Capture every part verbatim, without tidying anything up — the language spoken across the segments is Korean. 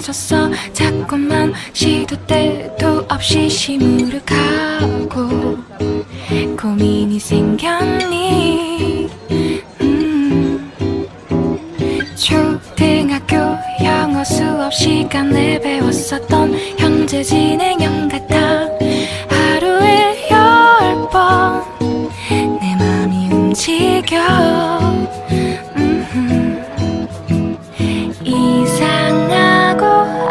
멈췄어. 자꾸만 시도 때도 없이 시무룩하고 고민이 생겼니. 음. 초등학교 영어 수업 시간에 배웠었던 현재 진행형 같아. 하루에 열 번 내 맘이 움직여. 음흠. 이상하고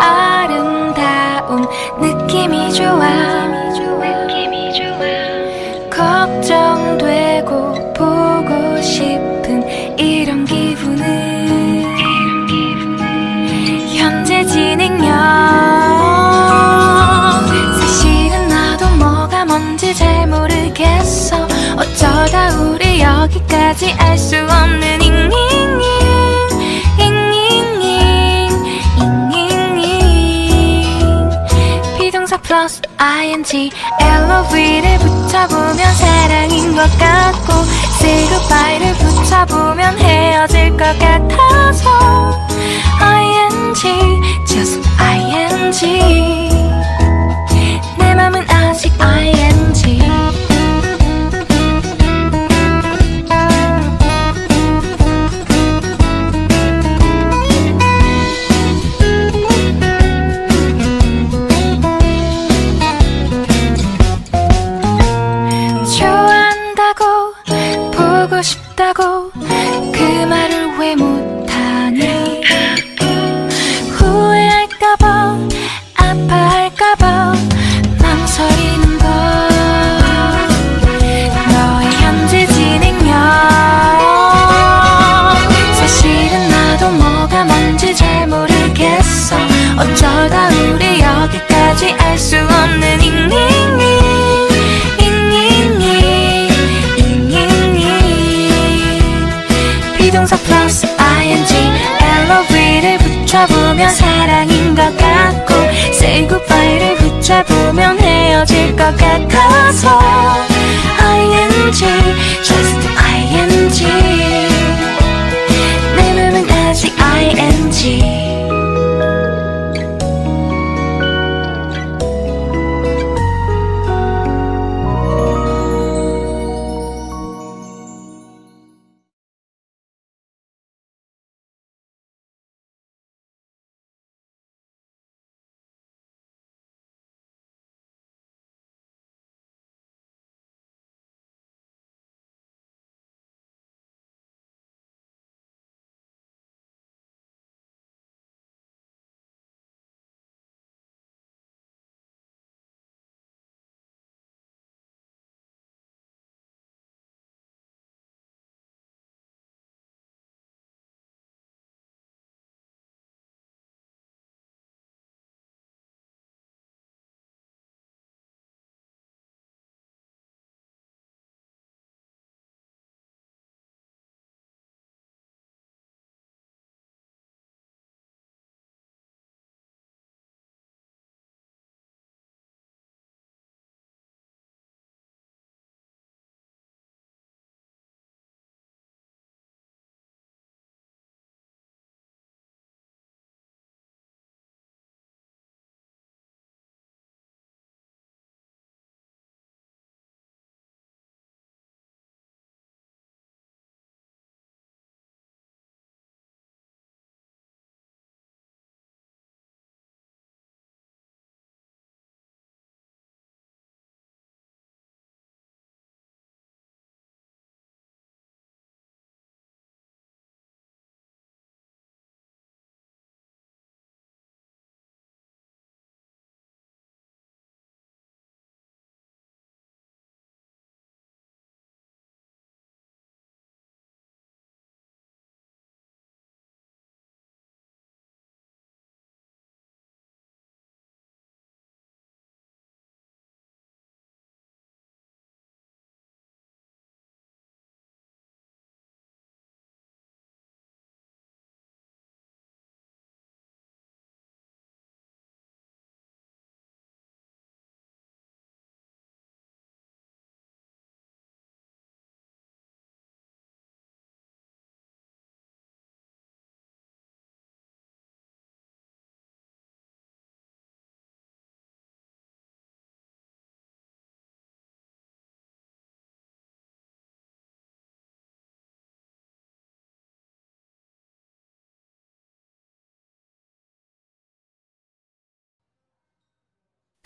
아름다운 느낌이 좋아. 느낌이 좋아. 걱정되고 보고 싶은 이런 기분은 현재 진행형. 사실은 나도 뭐가 뭔지 잘 모르겠어. 어쩌다 우리 여기까지 알 수 없는 잉잉잉 잉잉잉 잉잉잉. 비동사 플러스 ing 엘오브이를 붙여보면 사랑인 것 같고 say goodbye를 붙여보면 헤어질 것 같아서 ing just ing. 내 맘은 아직 ing. 보고 싶다고 그 말을 왜 못하니. 후회할까봐 아파할까봐 망설이는 걸. 너의 현재 진행형. 사실은 나도 뭐가 뭔지 잘 모르겠어. 어쩌다 우리 여기까지 알 수 없는 잉잉잉 비동사 플러스 ing 엘오브이를 붙여보면 사랑인 것 같고 say goodbye를 붙여보면 헤어질 것 같아서 ing just ing. 내 맘은 아직 ing.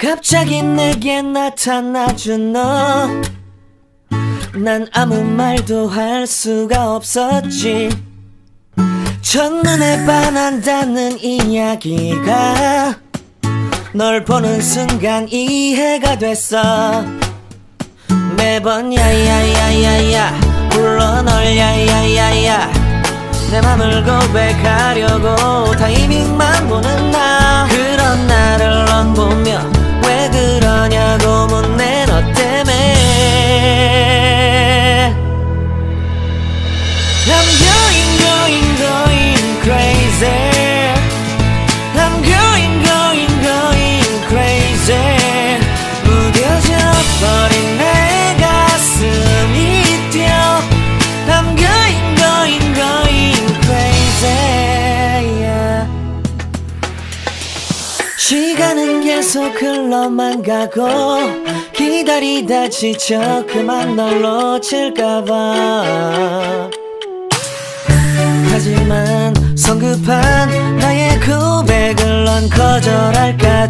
갑자기 내게 나타나준 너, 난 아무 말도 할 수가 없었지. 첫눈에 반한다는 이야기가 널 보는 순간 이해가 됐어. 매번 야야야야야 불러 널 야야야야, 내 맘을 고백하려고 타이밍만 보는 나. 그런 나를 넌 보며 왜 그러냐고 묻네. 너 때문에 I'm going going going crazy. I'm going going going crazy. 무뎌져 버린 내 가슴이 뛰어. I'm going going going crazy, yeah. 시간은 계속 흘러만 가고 기다리다 지쳐 그만 널 놓칠까봐. 하지만 성급한 나의 고백을 넌 거절할까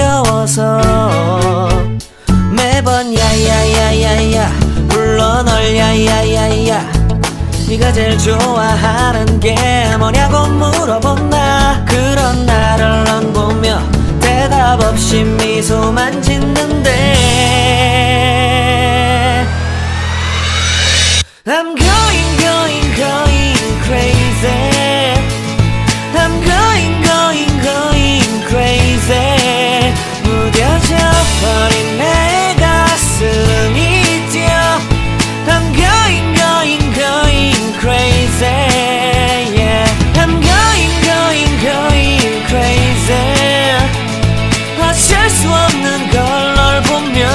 두려워서 매번 야야야야야 불러 널 야야야야. 네가 제일 좋아하는 게 뭐냐고 물어본 나. 그런 나를 넌 보며 대답 없이 미소만 짓는데 I'm going going going crazy. I'm going going going crazy. 무뎌져 버린 내 가슴이 뛰어. I'm going going going crazy, yeah. I'm going going going crazy. 어쩔 수 없는 걸 널 보면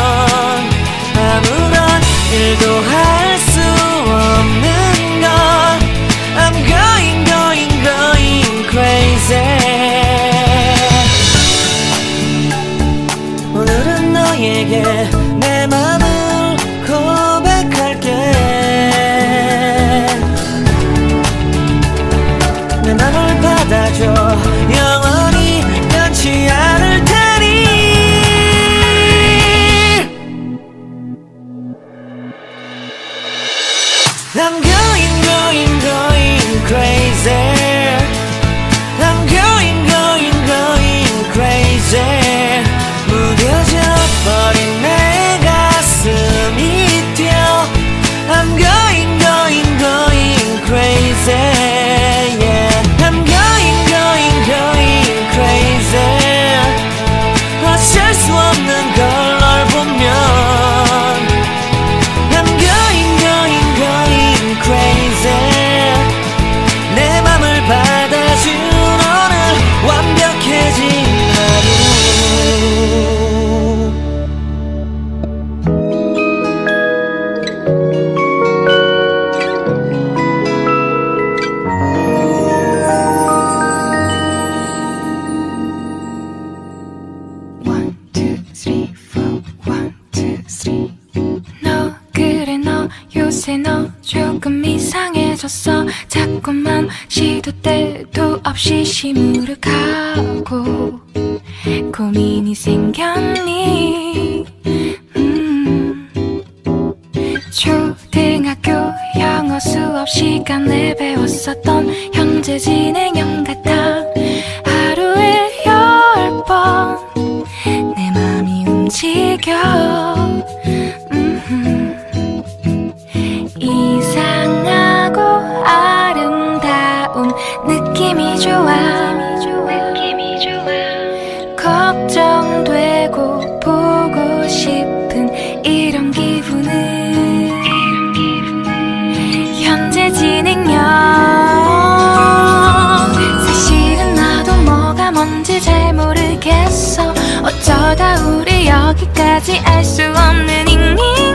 아무런 일도 할 수 없는 걸. I'm going going going crazy. 오늘은 너에게 내 맘을 고백할게. 내 맘을 받아줘. 영원히 변치 않을 테니. I'm going going going crazy. I'm going going going crazy. 무뎌져 버린 내 가슴이 뛰어. I'm going going going crazy, yeah. I'm going going going crazy. 어쩔 수 없는 걸 널 보면 I'm going going going crazy. 내 맘을 받아준 오늘 완벽해진 하루. One, two, three, four. One, two, three. 너 그래 너 요새 너 조금 이상해졌어. 자꾸만 시도 때도 없이 시무룩하고 고민이 생겼니. 음. 초등학교 영어 수업 시간에 배웠었던 현재 진행형 같아. 하루에 열 번 내 맘이 움직여. 음흠. 이상하고 아름다운 느낌이 좋아. 느낌이 좋아. 걱정되고 보고 싶은 이런 기분은 현재 진행형. 사실은 나도 뭐가 뭔지 잘 모르겠어. 어쩌다 우리 여기까지 알 수 없는 잉잉잉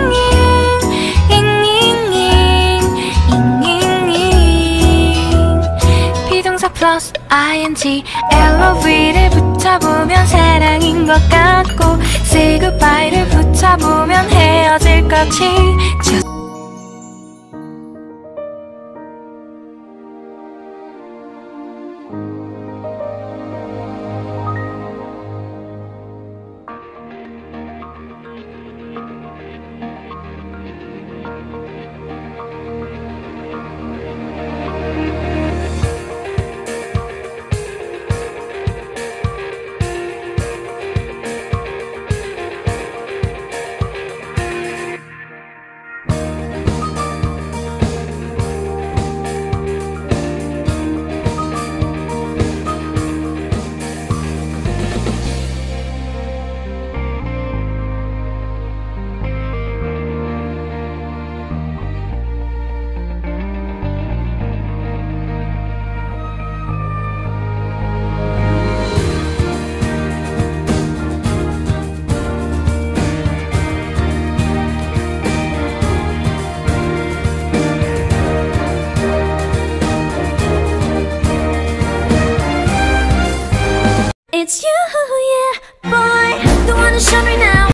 잉잉잉 잉잉잉. 비동사 플러스 ing 엘오브이를 붙여보면 사랑인 것 같고 say goodbye를 붙여보면 헤어질 것이